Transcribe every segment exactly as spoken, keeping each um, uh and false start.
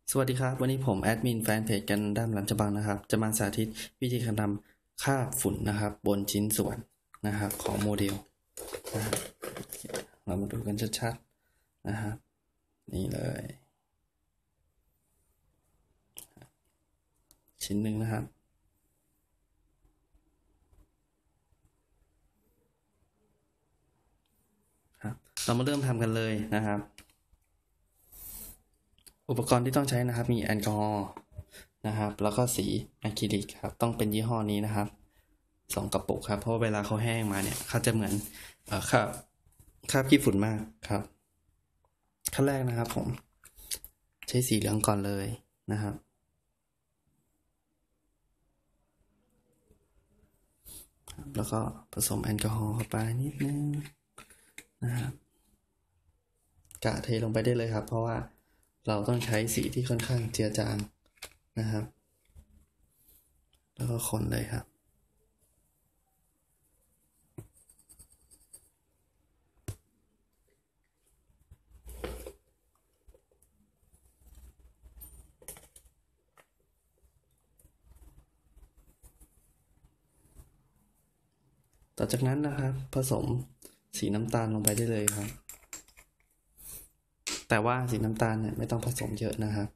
สวัสดีครับวันนี้ผมแอดมินแฟนเพจกันด้ามหลังฉบังนะครับจะมาสาธิตวิธีการทำคราบฝุ่นนะครับบนชิ้นส่วนนะครับของโมเดลนะครับเรามาดูกันชัดๆนะครับนี่เลยชิ้นหนึ่งนะครับครับเรามาเริ่มทำกันเลยนะครับอุปกรณ์ที่ต้องใช้นะครับมีแอลกอฮอล์นะครับแล้วก็สีอะคริลิกครับต้องเป็นยี่ห้อนี้นะครับสองกระปุกครับเพราะเวลาเขาแห้งมาเนี่ยเขาจะเหมือนเอ่อคราบคราบขี้ฝุ่นมากครับขั้นแรกนะครับผมใช้สีเหลืองก่อนเลยนะครับแล้วก็ผสมแอลกอฮอล์เข้าไปนิดนึงนะครับกะเทลงไปได้เลยครับเพราะว่าเราต้องใช้สีที่ค่อนข้างเจือจางนะครับแล้วก็คนเลยครับต่อจากนั้นนะครับผสมสีน้ำตาลลงไปได้เลยครับแต่ว่าสีน้ำตาลเนี่ยไม่ต้องผสมเยอะนะครับ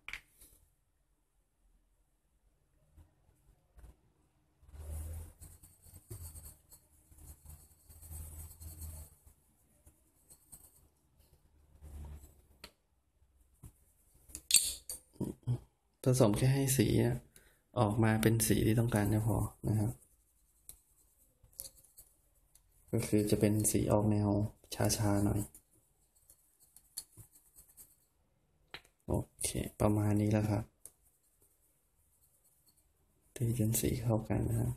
ผสมแค่ให้สีออกมาเป็นสีที่ต้องการก็พอนะครับก็คือจะเป็นสีออกแนวชาๆหน่อยโอเคประมาณนี้แล้วครับตีจนสีเข้ากันนะครับ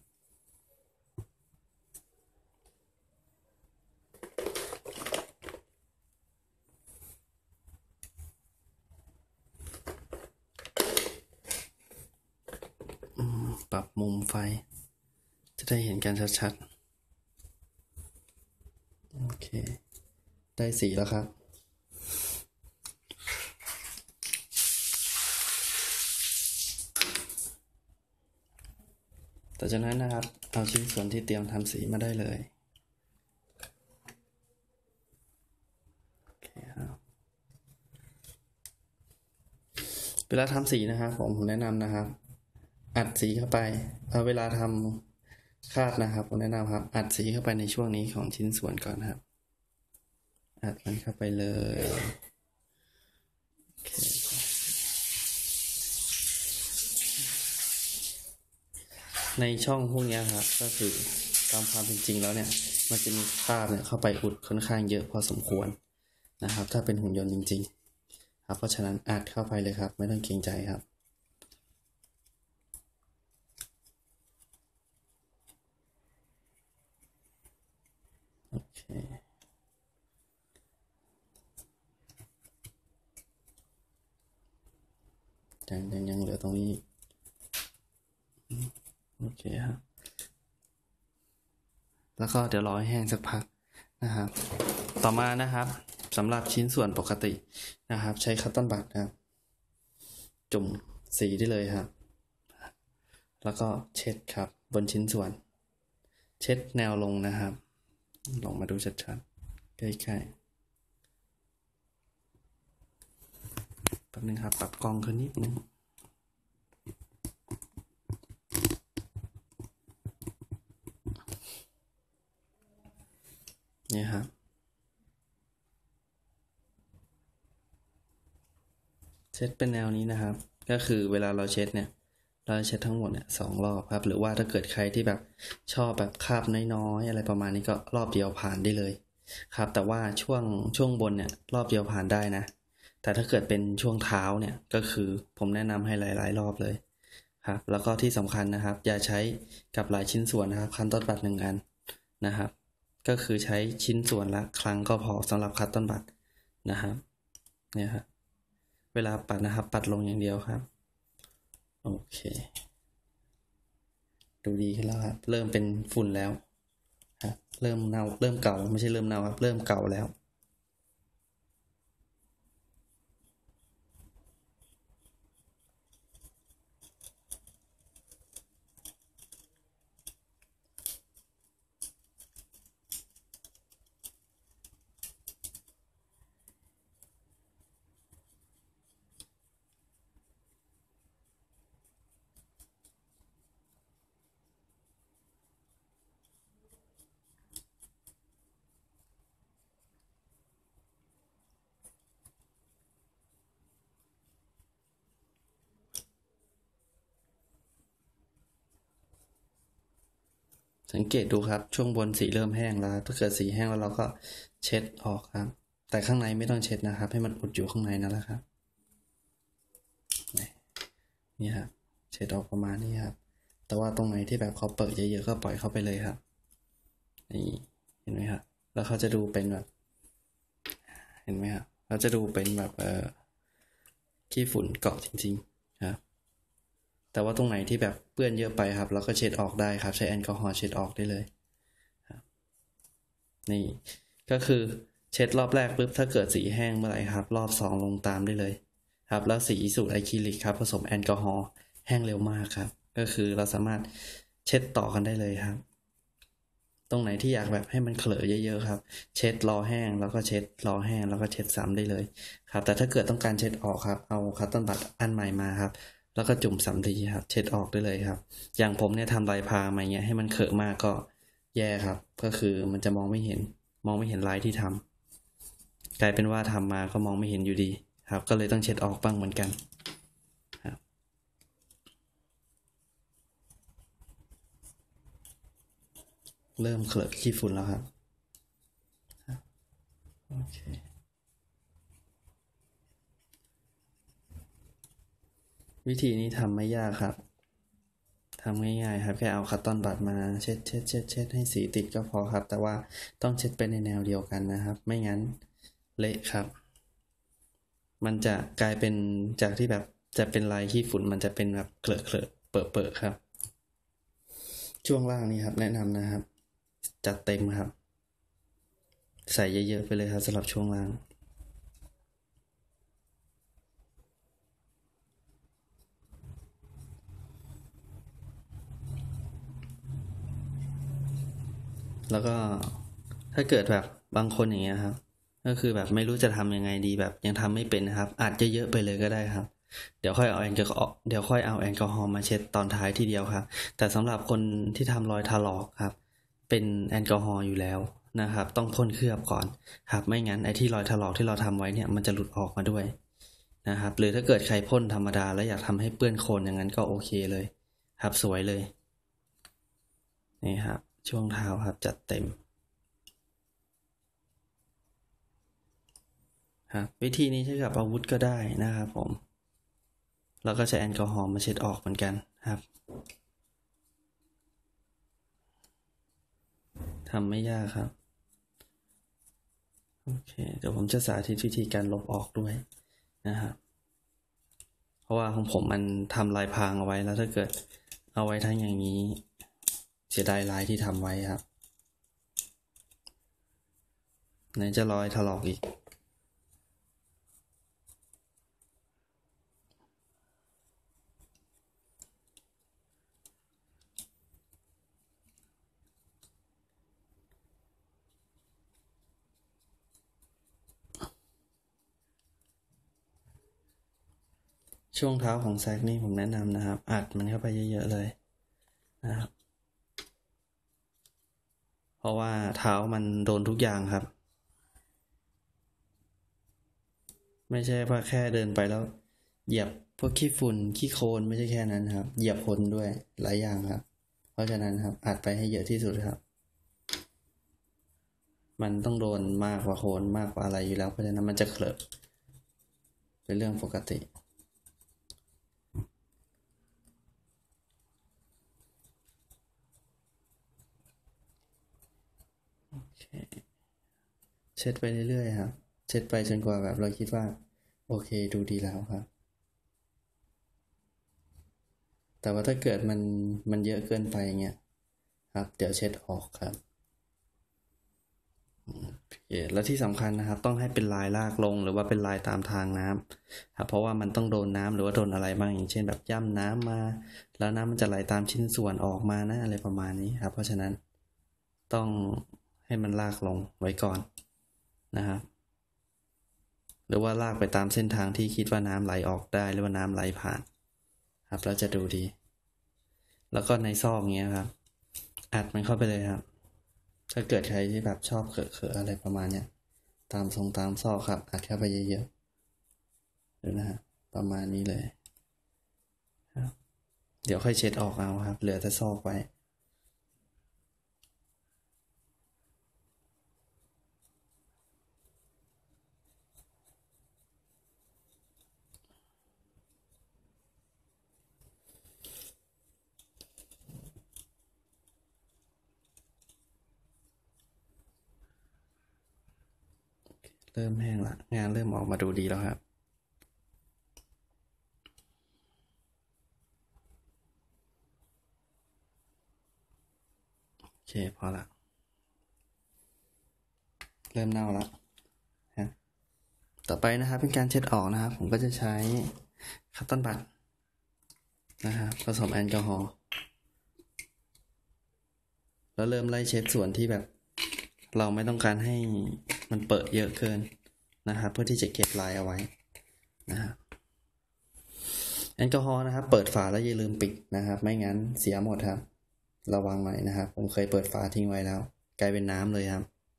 ปรับมุมไฟจะได้เห็นกันชัดๆโอเคได้สีแล้วครับต่อจากนั้นนะครับเอาชิ้นส่วนที่เตรียมทำสีมาได้เลยเวลาทำสีนะครับผมผมแนะนำนะครับอัดสีเข้าไปเอาเวลาทำคาดนะครับผมแนะนำครับอัดสีเข้าไปในช่วงนี้ของชิ้นส่วนก่อนครับอัดมันเข้าไปเลยในช่องพวกนี้ครับก็คือตามความเป็นจริงแล้วเนี่ยมันจะมีคราบเนี่ยเข้าไปอุดค่อนข้างเยอะพอสมควรนะครับถ้าเป็นหุ่นยนต์จริงๆครับเพราะฉะนั้นอัดเข้าไปเลยครับไม่ต้องเกรงใจครับโอเคยังยังยังเหลือตรงนี้โอเคครับแล้วก็เดี๋ยวรอให้แห้งสักพักนะครับต่อมานะครับสำหรับชิ้นส่วนปกตินะครับใช้คัตตอนบัดนะครับจุ่มสีได้เลยครับแล้วก็เช็ดครับบนชิ้นส่วนเช็ดแนวลงนะครับลองมาดูชัดๆใกล้ๆแป๊บนึงครับปรับกล้องขึ้นนิดนึงนี่ครับเช็ดเป็นแนวนี้นะครับก็คือเวลาเราเช็ดเนี่ยเราเช็ดทั้งหมดเนี่ยสองรอบครับหรือว่าถ้าเกิดใครที่แบบชอบแบบคราบน้อยๆอะไรประมาณนี้ก็รอบเดียวผ่านได้เลยครับแต่ว่าช่วงช่วงบนเนี่ยรอบเดียวผ่านได้นะแต่ถ้าเกิดเป็นช่วงเท้าเนี่ยก็คือผมแนะนำให้หลายๆรอบเลยครับแล้วก็ที่สำคัญนะครับอย่าใช้กับหลายชิ้นส่วนนะครับคัตต้นบัดหนึ่งอันนะครับก็คือใช้ชิ้นส่วนละครั้งก็พอสำหรับคัตต้นบัดนะครับเนี่ยครับเวลาปัดนะครับปัดลงอย่างเดียวครับโอเคดูดีขึ้นแล้วครับเริ่มเป็นฝุ่นแล้วครับเริ่มเน่าเริ่มเก่าไม่ใช่เริ่มเน่าครับเริ่มเก่าแล้วสังเกตดูครับช่วงบนสีเริ่มแห้งแล้วถ้าเกิดสีแห้งแล้วเราก็เช็ดออกครับแต่ข้างในไม่ต้องเช็ดนะครับให้มันอุดอยู่ข้างในนั่นแหละครับนี่ครับเช็ดออกประมาณนี้ครับแต่ว่าตรงไหนที่แบบเขาเปิดเยอะๆก็ปล่อยเข้าไปเลยครับนี่เห็นไหมครับแล้วเขาจะดูเป็นแบบเห็นไหมครับเขาจะดูเป็นแบบเอ่อขี้ฝุ่นเกาะจริงๆครับแต่ว่าตรงไหนที่แบบเปื้อนเยอะไปครับเราก็เช็ดออกได้ครับใช้แอลกอฮอล์เช็ดออกได้เลยครับนี่ก็คือเช็ดรอบแรกปุ๊บถ้าเกิดสีแห้งเมื่อไหร่ครับรอบสองลงตามได้เลยครับแล้วสีสูตรอะคริลิกครับผสมแอลกอฮอล์แห้งเร็วมากครับก็คือเราสามารถเช็ดต่อกันได้เลยครับตรงไหนที่อยากแบบให้มันเขลอเยอะๆครับเช็ดรอแห้งแล้วก็เช็ดรอแห้งแล้วก็เช็ดซ้ำได้เลยครับแต่ถ้าเกิดต้องการเช็ดออกครับเอาคัตตอนบัดอันใหม่มาครับแล้วก็จุ่มสำลีครับเช็ดออกได้เลยครับอย่างผมเนี่ยทำลายพรางมาเงี้ยให้มันเขอะมากก็แย่ครับก็คือมันจะมองไม่เห็นมองไม่เห็นลายที่ทำกลายเป็นว่าทำมาก็มองไม่เห็นอยู่ดีครับก็เลยต้องเช็ดออกบ้างเหมือนกันครับเริ่มเคลือบขี้ฝุ่นแล้วครับโอเควิธีนี้ทำไม่ยากครับทำง่ายๆครับแค่เอาคัตตอนบัดมาเช็ดเช็ดเช็ดเช็ดให้สีติดก็พอครับแต่ว่าต้องเช็ดไปในแนวเดียวกันนะครับไม่งั้นเละครับมันจะกลายเป็นจากที่แบบจะเป็นลายขี้ฝุ่นมันจะเป็นแบบเคลอะเคลอะเปิดเปิดครับช่วงล่างนี้ครับแนะนำนะครับจัดเต็มครับใส่เยอะๆไปเลยครับสำหรับช่วงล่างแล้วก็ถ้าเกิดแบบบางคนอย่างเงี้ยครับก็คือแบบไม่รู้จะทำยังไงดีแบบยังทำไม่เป็นนะครับอาจจะเยอะไปเลยก็ได้ครับเดี๋ยวค่อยเอาแอลกอฮอล์เดี๋ยวค่อยเอาแอลกอฮอล์มาเช็ดตอนท้ายทีเดียวครับแต่สำหรับคนที่ทำรอยถลอกครับเป็นแอลกอฮอล์อยู่แล้วนะครับต้องพ่นเคลือบก่อนครับไม่งั้นไอ้ที่รอยถลอกที่เราทำไว้เนี่ยมันจะหลุดออกมาด้วยนะครับหรือถ้าเกิดใครพ่นธรรมดาแล้วอยากทำให้เปื้อนโคลนอย่างนั้นก็โอเคเลยครับสวยเลยนี่ครับช่วงเท้าครับจัดเต็มครับวิธีนี้ใช้กับอาวุธก็ได้นะครับผมแล้วก็ใช้แอลกอฮอล์มาเช็ดออกเหมือนกันครับทำไม่ยากครับโอเคเดี๋ยวผมจะสาธิตวิธีการลบออกด้วยนะครับเพราะว่าของผมมันทำลายพรางเอาไว้แล้วถ้าเกิดเอาไว้ทั้งอย่างนี้เสียดายลายที่ทำไว้ครับไหนจะรอยถลอกอีกช่วงเท้าของแซกนี่ผมแนะนำนะครับอัดมันเข้าไปเยอะๆเลยนะครับเพราะว่าเท้ามันโดนทุกอย่างครับไม่ใช่ว่าแค่เดินไปแล้วเหยียบพวกขี้ฝุ่นขี้โคลนไม่ใช่แค่นั้นครับเหยียบคนด้วยหลายอย่างครับเพราะฉะนั้นครับอัดไปให้เยอะที่สุดครับมันต้องโดนมากกว่าโคลนมากกว่าอะไรอยู่แล้วเพราะฉะนั้นมันจะเคลอะเป็นเรื่องปกติเช็ดไปเรื่อยๆครับเช็ดไปจนกว่าแบบเราคิดว่าโอเคดูดีแล้วครับแต่ว่าถ้าเกิดมันมันเยอะเกินไปเงี้ยครับเดี๋ยวเช็ดออกครับโอเคแล้วที่สำคัญนะครับต้องให้เป็นลายลากลงหรือว่าเป็นลายตามทางน้ำครับเพราะว่ามันต้องโดนน้ำหรือว่าโดนอะไรบ้างอย่างเช่นแบบย่ำน้ำมาแล้วน้ำมันจะไหลตามชิ้นส่วนออกมานะอะไรประมาณนี้ครับเพราะฉะนั้นต้องให้มันลากลงไว้ก่อนนะครับหรือว่าลากไปตามเส้นทางที่คิดว่าน้ำไหลออกได้หรือว่าน้ำไหลผ่านครับแล้วจะดูดีแล้วก็ในซอกเงี้ยครับอัดมันเข้าไปเลยครับถ้าเกิดใครที่แบบชอบเขอะๆอะไรประมาณเนี้ยตามทรงตามซอกครับอัดเข้าไปเยอะๆดูนะฮะประมาณนี้เลยครับเดี๋ยวค่อยเช็ดออกเอาครับเหลือแต่ซอกไว้เริ่มแห้งละงานเริ่มออกมาดูดีแล้วครับโอเคพอละเริ่มเน่าละฮะต่อไปนะครับเป็นการเช็ดออกนะครับผมก็จะใช้คัตตอนบัดนะครับผสมแอลกอฮอล์แล้วเริ่มไล่เช็ดส่วนที่แบบเราไม่ต้องการให้มันเปิดเยอะเกินนะครับเพื่อที่จะเก็บลายเอาไว้นะครับแอลกอฮอล์นะครับเปิดฝาแล้วอย่าลืมปิดนะครับไม่งั้นเสียหมดครับระวังหน่อยนะครับผมเคยเปิดฝาทิ้งไว้แล้วกลายเป็นน้ำเลยครับ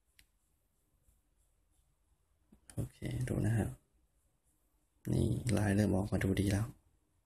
โอเคดูนะครับนี่ลายเริ่มออกมาดูดีแล้ว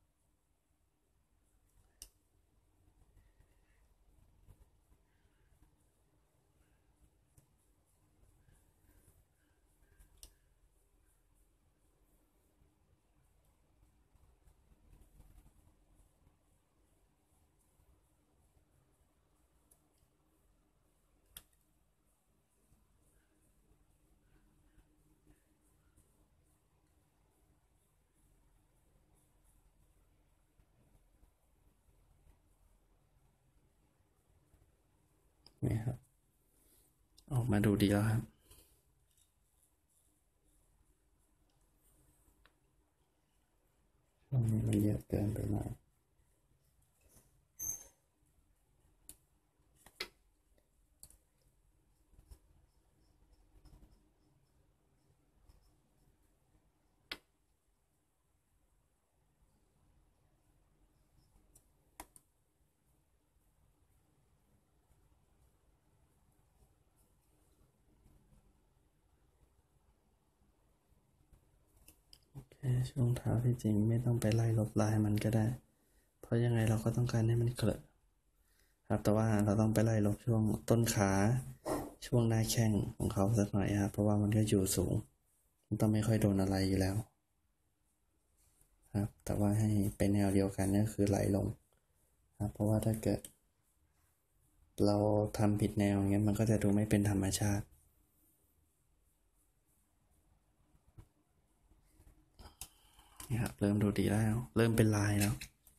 นี่ครับออกมาดูดีแล้วครับช่วงนี้มันเยอะเกินไปหน่อยช่วงเท้าที่จริงไม่ต้องไปไล่ลบลายมันก็ได้เพราะยังไงเราก็ต้องการให้มันเกลอะครับแต่ว่าเราต้องไปไล่ลบช่วงต้นขาช่วงหน้าแข้งของเขาสักหน่อยครับเพราะว่ามันก็อยู่สูงมันต้องไม่ค่อยโดนอะไรอยู่แล้วครับแต่ว่าให้ไปแนวเดียวกันก็คือไหลลงครับเพราะว่าถ้าเกิดเราทำผิดแนวอย่างเงี้ยมันก็จะดูไม่เป็นธรรมชาตินี่ครับเริ่มดูดีแล้วเริ่มเป็นลายแล้ว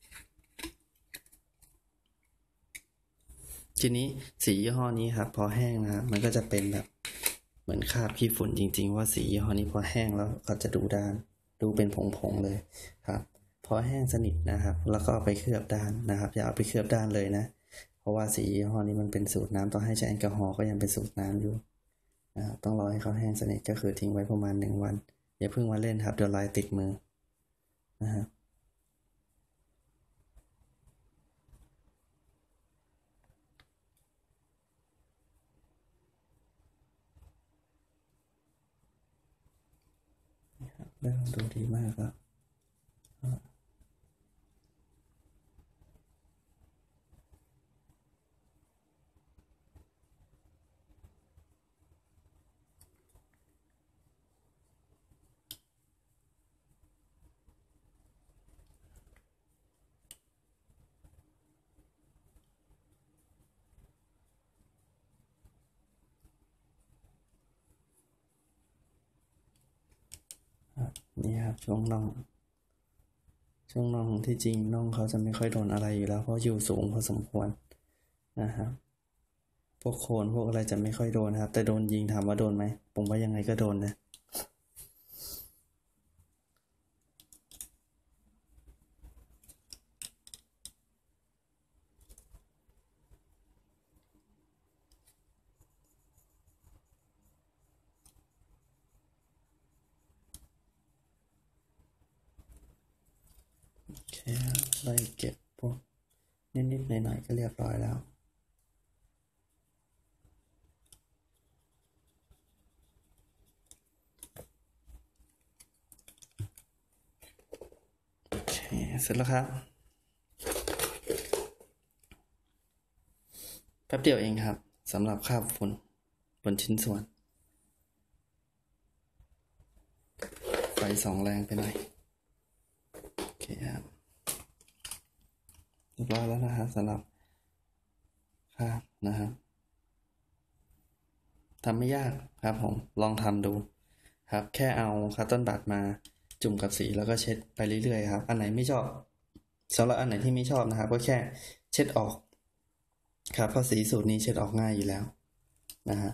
ทีนี้สียี่ห้อนี้ครับพอแห้งนะครับมันก็จะเป็นแบบเหมือนคราบขี้ฝุ่นจริงๆว่าสียี่ห้อนี้พอแห้งแล้วก็จะดูด้านดูเป็นผงๆเลยครับพอแห้งสนิทนะครับแล้วก็เอาไปเคลือบด้านนะครับอย่าเอาไปเคลือบด้านเลยนะเพราะว่าสียี่ห้อนี้มันเป็นสูตรน้ำต่อให้ใช้แอลกอฮอล์ก็ยังเป็นสูตรน้ำอยู่นะครับต้องรอให้เขาแห้งสนิทก็คือทิ้งไว้ประมาณหนึ่งวันอย่าเพิ่งมาเล่นครับเดี๋ยวลายติดมือนะครับเริ่มดูดีมากแล้วนี่ครับช่วงน่องช่วงน่องที่จริงน่องเขาจะไม่ค่อยโดนอะไรอยู่แล้วเพราะอยู่สูงพอสมควรนะครับพวกโคนพวกอะไรจะไม่ค่อยโดนครับแต่โดนยิงถามว่าโดนไหมผมว่ายังไงก็โดนนะโอเคไล่เก็บพวกนิดๆหน่อยๆก็เรียบร้อยแล้วโอเคเสร็จแล้วครับแป๊บเดียวเองครับสำหรับคราบฝุ่นบนชิ้นส่วนไฟสองแรงไปหน่อยโอเคครับเรียบร้อยแล้วนะครับสำหรับคราบนะครับทำไม่ยากครับผมลองทำดูครับแค่เอาคัตเติ้ลบัดมาจุ่มกับสีแล้วก็เช็ดไปเรื่อยๆครับอันไหนไม่ชอบสำหรับอันไหนที่ไม่ชอบนะครับก็แค่เช็ดออกครับเพราะสีสูตรนี้เช็ดออกง่ายอยู่แล้วนะฮะ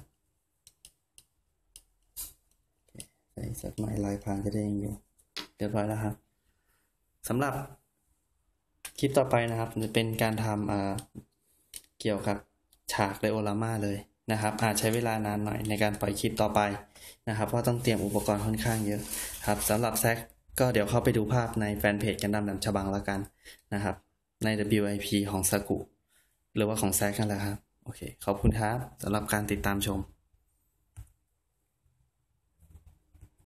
ใส่สักหน่อยลายพรางจะได้ยังอยู่เรียบร้อยแล้วครับสำหรับคลิปต่อไปนะครับจะเป็นการทำเกี่ยวกับฉากไดโอรามาเลยนะครับอาจใช้เวลานานหน่อยในการปล่อยคลิปต่อไปนะครับเพราะต้องเตรียมอุปกรณ์ค่อนข้างเยอะครับสำหรับแซคก็เดี๋ยวเข้าไปดูภาพในแฟนเพจกันดั้มแหลมฉบังแล้วกันนะครับใน ดับเบิลยู ไอ พี ของซากุหรือว่าของแซคนั่นแหละครับโอเคขอบคุณครับสำหรับการติดตามชม